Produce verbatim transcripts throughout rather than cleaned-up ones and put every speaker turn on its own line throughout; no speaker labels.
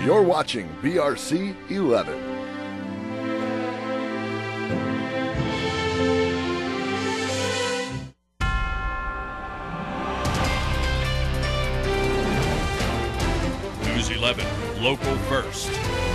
You're watching B R C eleven.
News eleven, local first.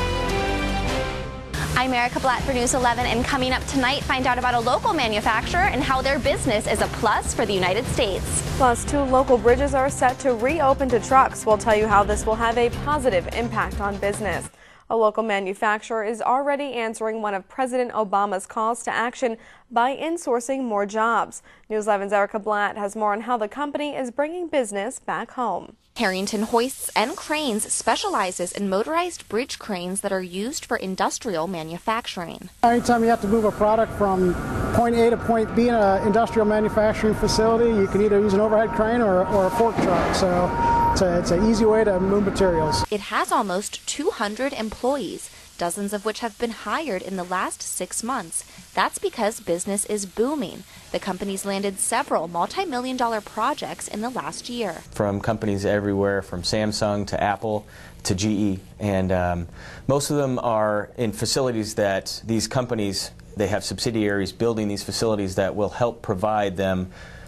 I'm Erica Blatt for News eleven, and coming up tonight, find out about a local manufacturer and how their business is a plus for the United States.
Plus, two local bridges are set to reopen to trucks. We'll tell you how this will have a positive impact on business. A local manufacturer is already answering one of President Obama's calls to action by insourcing more jobs. News eleven's Erica Blatt has more on how the company is bringing business back home.
Harrington Hoists and Cranes specializes in motorized bridge cranes that are used for industrial manufacturing.
Anytime you have to move a product from point A to point B in an industrial manufacturing facility, you can either use an overhead crane or, or a fork truck. So it's, a, it's an easy way to move materials.
It has almost two hundred employees, dozens of which have been hired in the last six months. That's because business is booming. The company's landed several multi-million dollar projects in the last year.
From companies everywhere, from Samsung to Apple to G E. And um, most of them are in facilities that these companies, they have subsidiaries building these facilities that will help provide them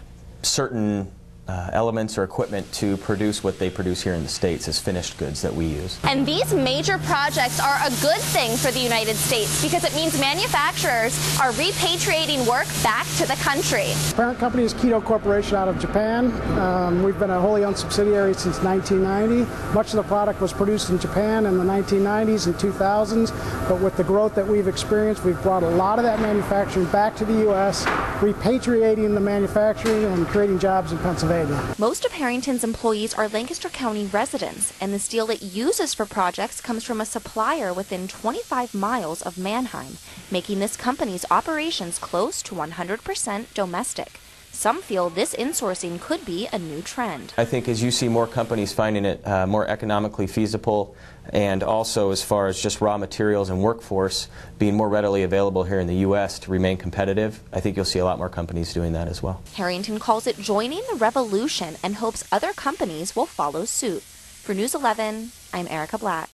certain Uh, elements or equipment to produce what they produce here in the States as finished goods that we use.
And these major projects are a good thing for the United States because it means manufacturers are repatriating work back to the country.
Parent company is Kito Corporation out of Japan. Um, we've been a wholly owned subsidiary since nineteen ninety. Much of the product was produced in Japan in the nineteen nineties and two thousands, but with the growth that we've experienced, we've brought a lot of that manufacturing back to the U S, repatriating the manufacturing and creating jobs in Pennsylvania.
Most of Harrington's employees are Lancaster County residents, and the steel it uses for projects comes from a supplier within twenty-five miles of Mannheim, making this company's operations close to one hundred percent domestic. Some feel this insourcing could be a new trend.
I think as you see more companies finding it uh, more economically feasible, and also as far as just raw materials and workforce being more readily available here in the U S to remain competitive, I think you'll see a lot more companies doing that as well.
Harrington calls it joining the revolution and hopes other companies will follow suit. For News eleven, I'm Erica Blatt.